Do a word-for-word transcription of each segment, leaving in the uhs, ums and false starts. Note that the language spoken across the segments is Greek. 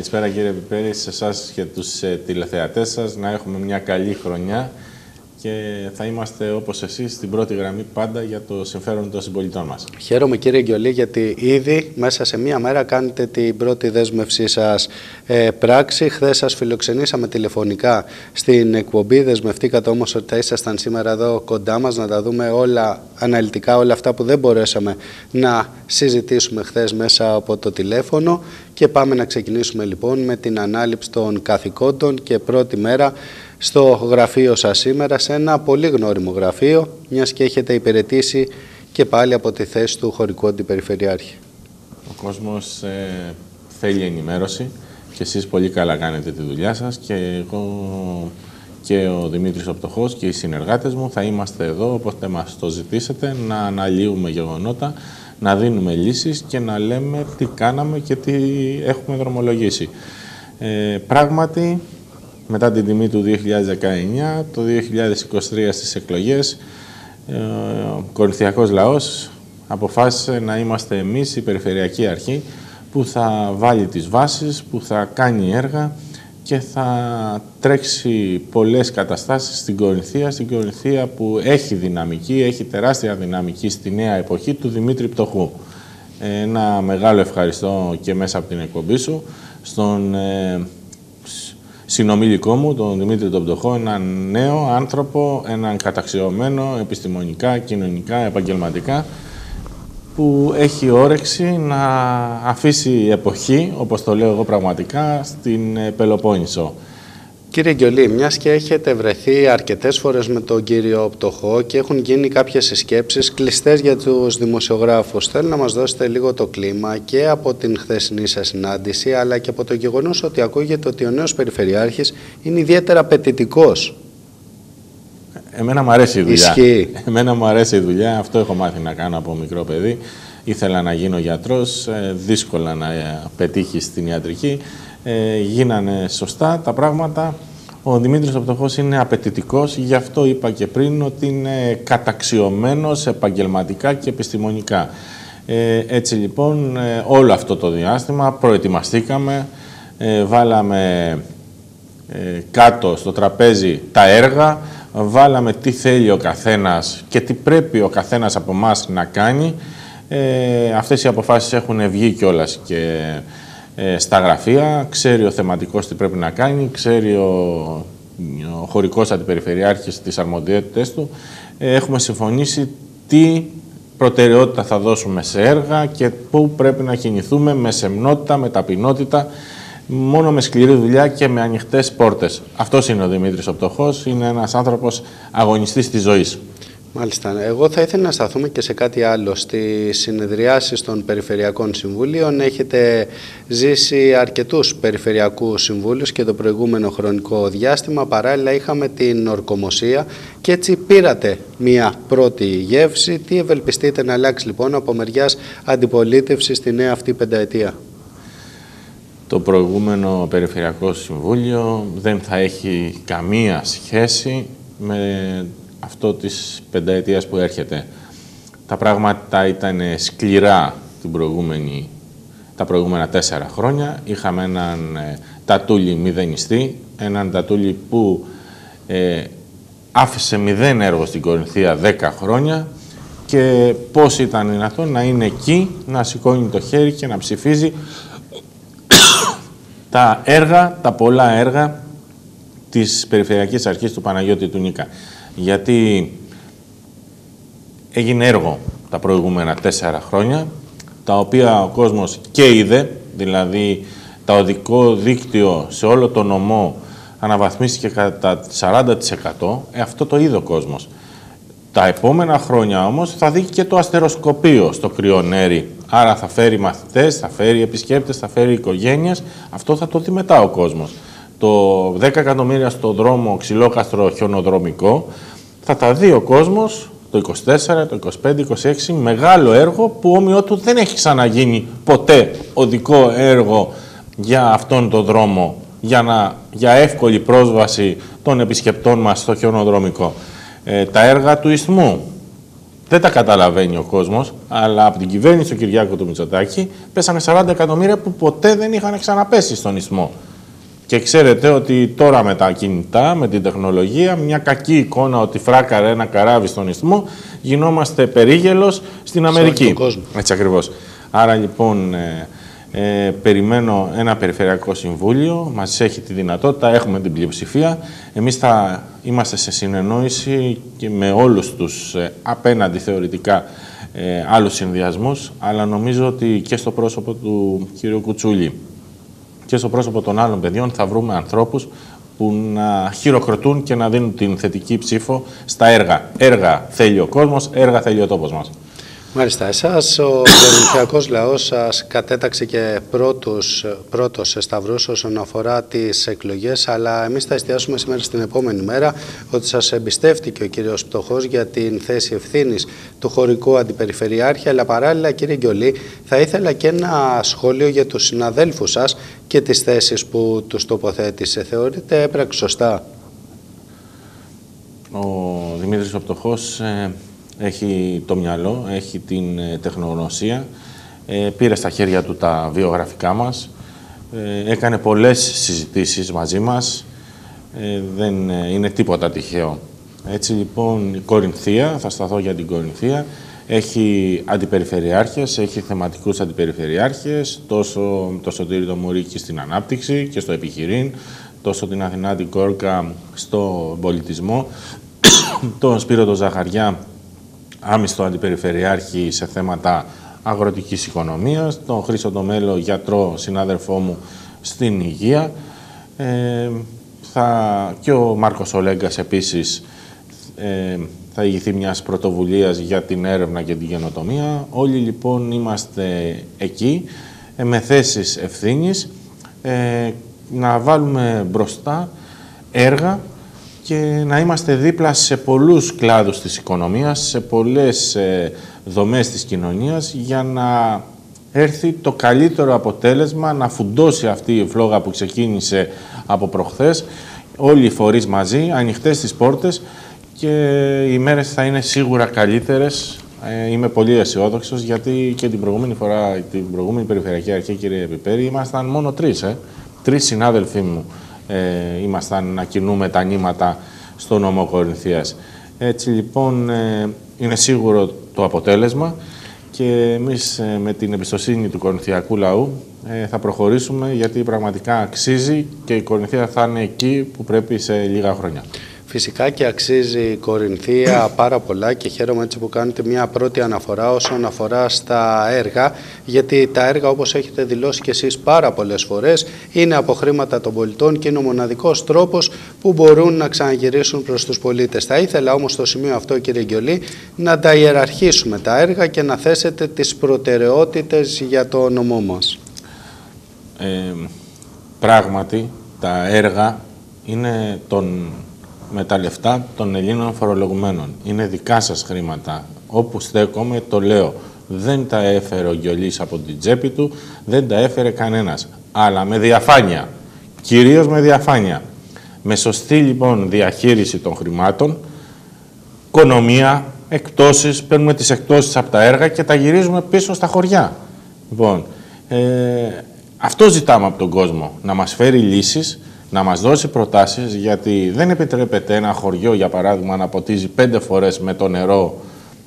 Καλησπέρα κύριε Πιπέρη, σε εσάς και τους ε, τηλεθεατές σας, να έχουμε μια καλή χρονιά και θα είμαστε όπως εσείς στην πρώτη γραμμή πάντα για το συμφέρον των συμπολιτών μας. Χαίρομαι κύριε Γκιολή, γιατί ήδη μέσα σε μία μέρα κάνετε την πρώτη δέσμευσή σας ε, πράξη. Χθες σας φιλοξενήσαμε τηλεφωνικά στην εκπομπή, δεσμευτήκατε όμως ότι θα ήσασταν σήμερα εδώ κοντά μας να τα δούμε όλα αναλυτικά, όλα αυτά που δεν μπορέσαμε να συζητήσουμε χθες μέσα από το τηλέφωνο. Και πάμε να ξεκινήσουμε λοιπόν με την ανάληψη των καθηκόντων και πρώτη μέρα στο γραφείο σας σήμερα, σε ένα πολύ γνώριμο γραφείο, μιας και έχετε υπηρετήσει και πάλι από τη θέση του χωρικού αντιπεριφερειάρχη. Ο κόσμος ε, θέλει ενημέρωση και εσείς πολύ καλά κάνετε τη δουλειά σας και εγώ και ο Δημήτρης ο Πτωχός και οι συνεργάτες μου θα είμαστε εδώ όποτε μας το ζητήσετε, να αναλύουμε γεγονότα, να δίνουμε λύσεις και να λέμε τι κάναμε και τι έχουμε δρομολογήσει. Ε, πράγματι, μετά την τιμή του δύο χιλιάδες δεκαεννιά, το δύο χιλιάδες είκοσι τρία στις εκλογές, ε, ο Κορινθιακός λαός αποφάσισε να είμαστε εμείς η Περιφερειακή Αρχή που θα βάλει τις βάσεις, που θα κάνει έργα και θα τρέξει πολλές καταστάσεις στην Κορινθία, στην Κορινθία που έχει δυναμική, έχει τεράστια δυναμική στη νέα εποχή του Δημήτρη Πτωχού. Ένα μεγάλο ευχαριστώ και μέσα από την εκπομπή σου στον ε, συνομιλικό μου, τον Δημήτρη τον Πτωχό, έναν νέο άνθρωπο, έναν καταξιωμένο επιστημονικά, κοινωνικά, επαγγελματικά, που έχει όρεξη να αφήσει εποχή, όπως το λέω εγώ πραγματικά, στην Πελοπόννησο. Κύριε Γκιολή, μιας και έχετε βρεθεί αρκετές φορές με τον κύριο Πτωχό και έχουν γίνει κάποιες συσκέψεις κλειστές για τους δημοσιογράφους, θέλω να μας δώσετε λίγο το κλίμα και από την χθεσινή σας συνάντηση, αλλά και από το γεγονός ότι ακούγεται ότι ο νέος Περιφερειάρχης είναι ιδιαίτερα απαιτητικός. Εμένα μου αρέσει η δουλειά. Ισχύει. Εμένα μου αρέσει η δουλειά, αυτό έχω μάθει να κάνω από μικρό παιδί. Ήθελα να γίνω γιατρός, δύσκολα να πετύχει στην ιατρική. Ε, γίνανε σωστά τα πράγματα. Ο Δημήτρης ο Πτωχός είναι απαιτητικός, γι' αυτό είπα και πριν ότι είναι καταξιωμένος επαγγελματικά και επιστημονικά. Ε, έτσι λοιπόν, ε, όλο αυτό το διάστημα προετοιμαστήκαμε, ε, βάλαμε ε, κάτω στο τραπέζι τα έργα, βάλαμε τι θέλει ο καθένας και τι πρέπει ο καθένας από εμάς να κάνει. Ε, αυτές οι αποφάσεις έχουν βγει κιόλας και ε, στα γραφεία. Ξέρει ο θεματικός τι πρέπει να κάνει, ξέρει ο, ο χωρικός αντιπεριφερειάρχης τις αρμοδιότητες του. Ε, έχουμε συμφωνήσει τι προτεραιότητα θα δώσουμε σε έργα και πού πρέπει να κινηθούμε με σεμνότητα, με ταπεινότητα, μόνο με σκληρή δουλειά και με ανοιχτές πόρτες. Αυτός είναι ο Δημήτρης ο Πτωχός, είναι ένας άνθρωπος αγωνιστής της ζωής. Μάλιστα. Εγώ θα ήθελα να σταθούμε και σε κάτι άλλο. Στις συνεδριάσεις των Περιφερειακών Συμβουλίων έχετε ζήσει αρκετούς Περιφερειακούς Συμβούλους και το προηγούμενο χρονικό διάστημα. Παράλληλα είχαμε την ορκομοσία και έτσι πήρατε μία πρώτη γεύση. Τι ευελπιστείτε να αλλάξει λοιπόν από μεριάς αντιπολίτευσης στη νέα αυτή πενταετία? Το προηγούμενο Περιφερειακό Συμβούλιο δεν θα έχει καμία σχέση με αυτό της πενταετίας που έρχεται. Τα πράγματα ήταν σκληρά την προηγούμενη, τα προηγούμενα τέσσερα χρόνια. Είχαμε έναν ε, τατούλι μηδενιστή, έναν τατούλι που ε, άφησε μηδέν έργο στην Κορινθία δέκα χρόνια και πώς ήταν δυνατόν να είναι εκεί, να σηκώνει το χέρι και να ψηφίζει τα έργα, τα πολλά έργα της Περιφερειακής Αρχής του Παναγιώτη του Νίκα. Γιατί έγινε έργο τα προηγούμενα τέσσερα χρόνια, τα οποία ο κόσμος και είδε, δηλαδή το οδικό δίκτυο σε όλο το νομό αναβαθμίστηκε κατά σαράντα τοις εκατό, ε, αυτό το είδε ο κόσμος. Τα επόμενα χρόνια όμως θα δει και το αστεροσκοπείο στο Κρυονέρι, άρα θα φέρει μαθητές, θα φέρει επισκέπτες, θα φέρει οικογένειες, αυτό θα το δει μετά ο κόσμος. Το δέκα εκατομμύρια στο δρόμο ξυλόκαστρο χιονοδρομικό θα τα δει ο κόσμος το είκοσι τέσσερα, το είκοσι πέντε, είκοσι έξι, μεγάλο έργο που όμοιό του δεν έχει ξαναγίνει ποτέ οδικό έργο για αυτόν τον δρόμο, για, να, για εύκολη πρόσβαση των επισκεπτών μας στο χιονοδρομικό. Ε, τα έργα του Ισθμού, δεν τα καταλαβαίνει ο κόσμος, αλλά από την κυβέρνηση του Κυριάκου του Μητσοτάκη πέσανε σαράντα εκατομμύρια που ποτέ δεν είχαν ξαναπέσει στον ιστμό. Και ξέρετε ότι τώρα με τα κινητά, με την τεχνολογία, μια κακή εικόνα ότι φράκαρε ένα καράβι στον ιστμό, γινόμαστε περίγελος στην Αμερική. Έτσι ακριβώς. Άρα λοιπόν ε, ε, περιμένω ένα Περιφερειακό Συμβούλιο, μας έχει τη δυνατότητα, έχουμε την πλειοψηφία. Εμείς θα είμαστε σε συνεννόηση και με όλους τους ε, απέναντι θεωρητικά ε, άλλους συνδυασμούς, αλλά νομίζω ότι και στο πρόσωπο του κ. Κουτσούλη και στο πρόσωπο των άλλων παιδιών θα βρούμε ανθρώπους που να χειροκροτούν και να δίνουν την θετική ψήφο στα έργα. Έργα θέλει ο κόσμος, έργα θέλει ο τόπος μας. Μάλιστα, εσάς ο Κορινθιακός λαός σας κατέταξε και πρώτους, πρώτος σε σταυρούς όσον αφορά τις εκλογές, αλλά εμείς θα εστιάσουμε σήμερα στην επόμενη μέρα ότι σας εμπιστεύτηκε ο κύριος Πτωχός για την θέση ευθύνης του χωρικού αντιπεριφερειάρχη, αλλά παράλληλα, κύριε Γκιολή, θα ήθελα και ένα σχόλιο για τους συναδέλφους σας και τις θέσεις που τους τοποθέτησε. Θεωρείτε έπραξε σωστά? Ο Δημήτρης ο Πτωχός ε... έχει το μυαλό, έχει την ε, τεχνογνωσία, ε, πήρε στα χέρια του τα βιογραφικά μας, ε, έκανε πολλές συζητήσεις μαζί μας, ε, δεν ε, είναι τίποτα τυχαίο. Έτσι λοιπόν η Κορινθία, θα σταθώ για την Κορινθία, έχει αντιπεριφερειάρχες, έχει θεματικούς αντιπεριφερειάρχες, τόσο το Σωτήρη το Μουρίκη στην ανάπτυξη και στο επιχειρήν, τόσο την Αθηνά την Κόρκα στο πολιτισμό, τον Σπύρο τον Ζαχαριά, άμυστο αντιπεριφερειάρχη σε θέματα αγροτικής οικονομίας, τον Χρήστο το Μέλο, γιατρό, συνάδελφό μου στην υγεία, ε, θα, και ο Μάρκος Ολέγκας επίσης ε, θα ηγηθεί μιας πρωτοβουλίας για την έρευνα και την καινοτομία. Όλοι λοιπόν είμαστε εκεί ε, με θέσεις ευθύνης, ε, να βάλουμε μπροστά έργα και να είμαστε δίπλα σε πολλούς κλάδους της οικονομίας, σε πολλές ε, δομές της κοινωνίας, για να έρθει το καλύτερο αποτέλεσμα, να φουντώσει αυτή η φλόγα που ξεκίνησε από προχθές, όλοι οι φορείς μαζί, ανοιχτές τις πόρτες, και οι μέρες θα είναι σίγουρα καλύτερες. Ε, είμαι πολύ αισιόδοξος, γιατί και την προηγούμενη φορά, την προηγούμενη Περιφερειακή Αρχή, κύριε Επιπέρη, ήμασταν μόνο τρεις, ε, τρεις συνάδελφοί μου. Ε, ήμασταν να κινούμε τα νήματα στο νομό Κορινθίας. Έτσι λοιπόν ε, είναι σίγουρο το αποτέλεσμα και εμείς ε, με την εμπιστοσύνη του κορινθιακού λαού ε, θα προχωρήσουμε, γιατί πραγματικά αξίζει και η Κορινθία θα είναι εκεί που πρέπει σε λίγα χρόνια. Φυσικά και αξίζει η Κορινθία πάρα πολλά και χαίρομαι έτσι που κάνετε μια πρώτη αναφορά όσον αφορά στα έργα, γιατί τα έργα, όπως έχετε δηλώσει και εσείς πάρα πολλές φορές, είναι από χρήματα των πολιτών και είναι ο μοναδικός τρόπος που μπορούν να ξαναγυρίσουν προς τους πολίτες. Θα ήθελα όμως στο σημείο αυτό, κύριε Γκιολή, να τα ιεραρχήσουμε τα έργα και να θέσετε τις προτεραιότητες για το νομό μας. Ε, πράγματι, τα έργα είναι τον... με τα λεφτά των Ελλήνων φορολογουμένων. Είναι δικά σας χρήματα. Όπου στέκομαι το λέω. Δεν τα έφερε ο Γκιολής από την τσέπη του, δεν τα έφερε κανένας. Αλλά με διαφάνεια. Κυρίως με διαφάνεια. Με σωστή λοιπόν διαχείριση των χρημάτων, οικονομία, εκτόσεις, παίρνουμε τις εκτόσεις από τα έργα και τα γυρίζουμε πίσω στα χωριά. Λοιπόν, ε, αυτό ζητάμε από τον κόσμο. Να μας φέρει λύσεις, να μας δώσει προτάσεις, γιατί δεν επιτρέπεται ένα χωριό, για παράδειγμα, να ποτίζει πέντε φορές με το νερό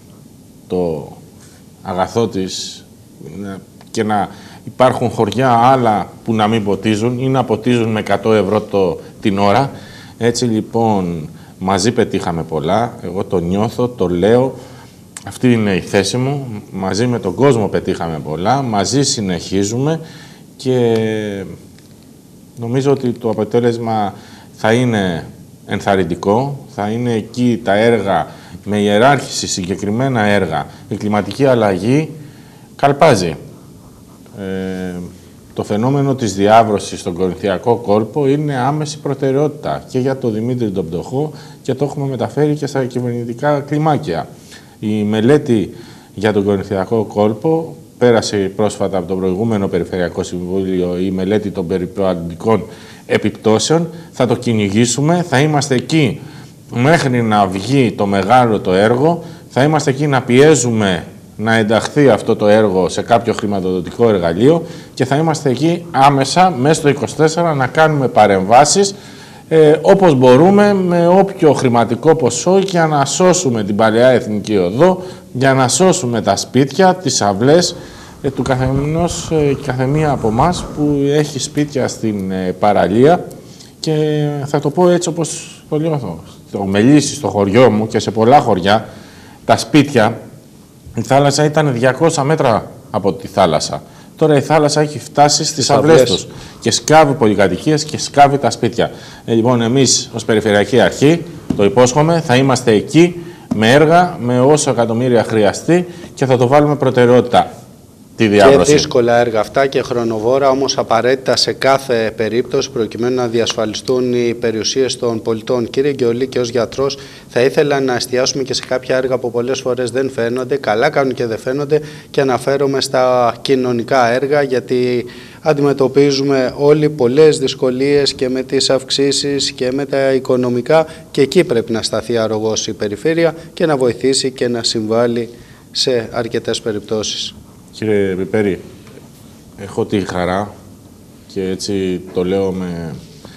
το αγαθό της και να υπάρχουν χωριά άλλα που να μην ποτίζουν ή να ποτίζουν με εκατό ευρώ το, την ώρα. Έτσι λοιπόν μαζί πετύχαμε πολλά, εγώ το νιώθω, το λέω, αυτή είναι η θέση μου, μαζί με τον κόσμο πετύχαμε πολλά, μαζί συνεχίζουμε και νομίζω ότι το αποτέλεσμα θα είναι ενθαρρυντικό, θα είναι εκεί τα έργα με ιεράρχηση, συγκεκριμένα έργα. Η κλιματική αλλαγή καλπάζει. Ε, το φαινόμενο της διάβρωσης στον κορινθιακό κόλπο είναι άμεση προτεραιότητα και για τον Δημήτρη τον Πτωχό και το έχουμε μεταφέρει και στα κυβερνητικά κλιμάκια. Η μελέτη για τον κορινθιακό κόλπο πέρασε πρόσφατα από το προηγούμενο Περιφερειακό Συμβούλιο, η μελέτη των περιβαλλοντικών επιπτώσεων. Θα το κυνηγήσουμε, θα είμαστε εκεί μέχρι να βγει το μεγάλο το έργο Θα είμαστε εκεί να πιέζουμε να ενταχθεί αυτό το έργο σε κάποιο χρηματοδοτικό εργαλείο και θα είμαστε εκεί άμεσα, μέσα στο είκοσι τέσσερα, να κάνουμε παρεμβάσεις ε, όπως μπορούμε, με όποιο χρηματικό ποσό, για να σώσουμε την παλαιά Εθνική Οδό, για να σώσουμε τα σπίτια, τις αυλές ε, του καθεμινός ε, καθεμία από εμάς που έχει σπίτια στην ε, παραλία. Και θα το πω έτσι όπως το λέω, στο Μελίσι, στο χωριό μου και σε πολλά χωριά, τα σπίτια, η θάλασσα ήταν διακόσια μέτρα από τη θάλασσα. Τώρα η θάλασσα έχει φτάσει στις αυλές τους και σκάβει πολυκατοικίες και σκάβει τα σπίτια. Ε, λοιπόν, εμείς ως Περιφερειακή Αρχή, το υπόσχομαι, θα είμαστε εκεί με έργα, με όσο εκατομμύρια χρειαστεί και θα το βάλουμε προτεραιότητα. Τη και δύσκολα έργα αυτά και χρονοβόρα, όμως απαραίτητα σε κάθε περίπτωση, προκειμένου να διασφαλιστούν οι περιουσίες των πολιτών. Κύριε Γκιολή, και ως γιατρός θα ήθελα να εστιάσουμε και σε κάποια έργα που πολλές φορές δεν φαίνονται, καλά κάνουν και δεν φαίνονται, και αναφέρομαι στα κοινωνικά έργα, γιατί αντιμετωπίζουμε όλοι πολλές δυσκολίες και με τις αυξήσεις και με τα οικονομικά, και εκεί πρέπει να σταθεί αρρωγός η περιφέρεια και να βοηθήσει και να συμβάλλει σε αρκετές περιπτώσεις. Κύριε Πιπέρη, έχω τη χαρά και έτσι το λέω με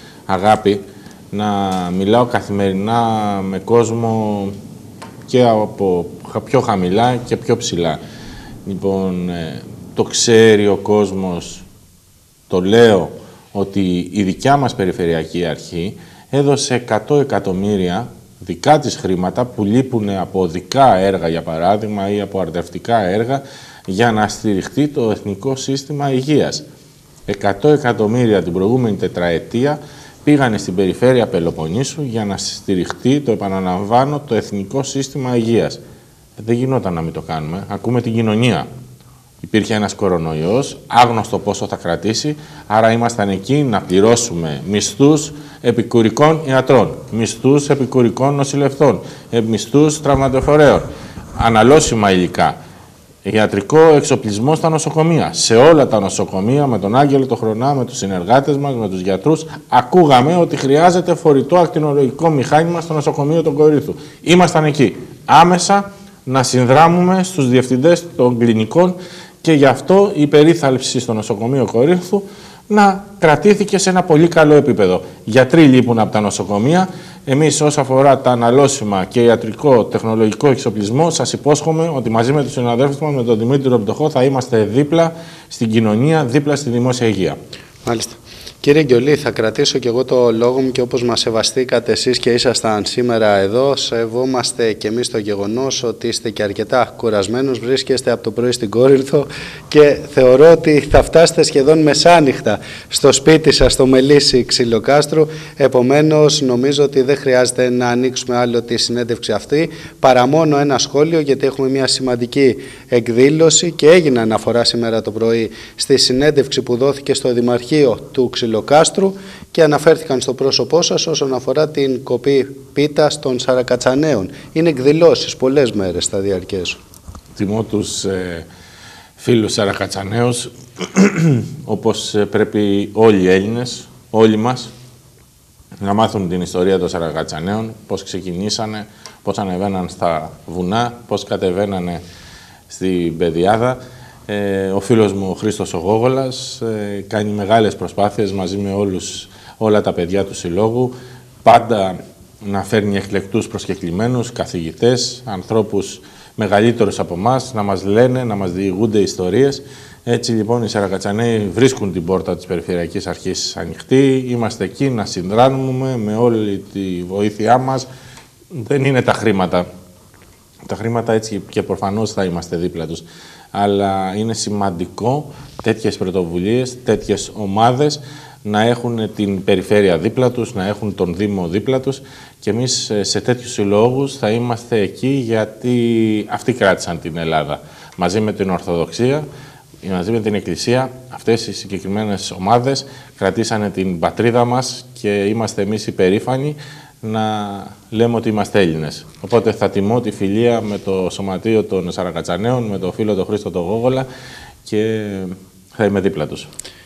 αγάπη να μιλάω καθημερινά με κόσμο και από πιο χαμηλά και πιο ψηλά. Λοιπόν, το ξέρει ο κόσμος, το λέω, ότι η δικιά μας Περιφερειακή Αρχή έδωσε εκατό εκατομμύρια δικά της χρήματα που λείπουν από δικά έργα, για παράδειγμα, ή από αρτευτικά έργα, για να στηριχτεί το Εθνικό Σύστημα Υγείας. εκατό εκατομμύρια την προηγούμενη τετραετία πήγανε στην περιφέρεια Πελοποννήσου για να στηριχτεί, το επαναλαμβάνω, το Εθνικό Σύστημα Υγείας. Δεν γινόταν να μην το κάνουμε. Ακούμε την κοινωνία. Υπήρχε ένας κορονοϊός, άγνωστο πόσο θα κρατήσει, άρα ήμασταν εκεί να πληρώσουμε μισθούς επικουρικών ιατρών, μισθούς επικουρικών νοσηλευτών, μισθούς τραυματοφορέων, αναλώσιμα υλικά, ιατρικό εξοπλισμό στα νοσοκομεία. Σε όλα τα νοσοκομεία, με τον Άγγελο το Χρονά, με τους συνεργάτες μας, με τους γιατρούς, ακούγαμε ότι χρειάζεται φορητό ακτινολογικό μηχάνημα στο νοσοκομείο του Κορίνθου. Ήμασταν εκεί, άμεσα να συνδράμουμε στους διευθυντές των κλινικών, και γι' αυτό η περίθαλψη στο νοσοκομείο Κορίνθου να κρατήθηκε σε ένα πολύ καλό επίπεδο. Γιατροί λείπουν από τα νοσοκομεία. Εμείς, όσο αφορά τα αναλώσιμα και ιατρικό τεχνολογικό εξοπλισμό, σας υπόσχομαι ότι μαζί με τους συναδέλφους μας, με τον Δημήτριο Πτωχό, θα είμαστε δίπλα στην κοινωνία, δίπλα στη δημόσια υγεία. Μάλιστα. Κύριε Γκιολή, θα κρατήσω και εγώ το λόγο μου, και όπως μας σεβαστήκατε εσείς και ήσασταν σήμερα εδώ, σεβόμαστε και εμείς το γεγονός ότι είστε και αρκετά κουρασμένος, βρίσκεστε από το πρωί στην Κόρινθο και θεωρώ ότι θα φτάσετε σχεδόν μεσάνυχτα στο σπίτι σας, στο Μελίσι Ξυλοκάστρου. Επομένως, νομίζω ότι δεν χρειάζεται να ανοίξουμε άλλο τη συνέντευξη αυτή, παρά μόνο ένα σχόλιο, γιατί έχουμε μια σημαντική εκδήλωση και έγινε αναφορά σήμερα το πρωί στη συνέντευξη που δόθηκε στο Δημαρχείο του Ξυλοκάστρου και αναφέρθηκαν στο πρόσωπό σας όσον αφορά την κοπή πίτας των Σαρακατσαναίων. Είναι εκδηλώσεις, πολλές μέρες θα διαρκέσουν. Τιμώ τους ε, φίλους Σαρακατσαναίους, όπως ε, πρέπει όλοι οι Έλληνες, όλοι μας, να μάθουν την ιστορία των Σαρακατσαναίων, πώς ξεκινήσανε, πώς ανεβαίναν στα βουνά, πώς κατεβαίνανε στην Πεδιάδα. Ε, ο φίλος μου ο Χρήστος ο Γόγολας ε, κάνει μεγάλες προσπάθειες μαζί με όλους, όλα τα παιδιά του συλλόγου, πάντα να φέρνει εκλεκτούς προσκεκλημένους, καθηγητές, ανθρώπους μεγαλύτερους από εμάς, να μας λένε, να μας διηγούνται ιστορίες. Έτσι λοιπόν οι Σαρακατσαναίοι βρίσκουν την πόρτα της Περιφερειακής Αρχής ανοιχτή, είμαστε εκεί να συνδράμουμε με όλη τη βοήθειά μας. Δεν είναι τα χρήματα. Τα χρήματα έτσι και προφανώς θα είμαστε δίπλα τους. Αλλά είναι σημαντικό τέτοιες πρωτοβουλίες, τέτοιες ομάδες να έχουν την περιφέρεια δίπλα τους, να έχουν τον Δήμο δίπλα τους, και εμείς σε τέτοιους συλλόγους θα είμαστε εκεί γιατί αυτοί κράτησαν την Ελλάδα. Μαζί με την Ορθοδοξία, μαζί με την Εκκλησία, αυτές οι συγκεκριμένες ομάδες κρατήσανε την πατρίδα μας και είμαστε εμείς υπερήφανοι να λέμε ότι είμαστε Έλληνες. Οπότε θα τιμώ τη φιλία με το Σωματείο των Σαρακατσαναίων, με το φίλο τον Χρήστο τον Γόγολα, και θα είμαι δίπλα τους.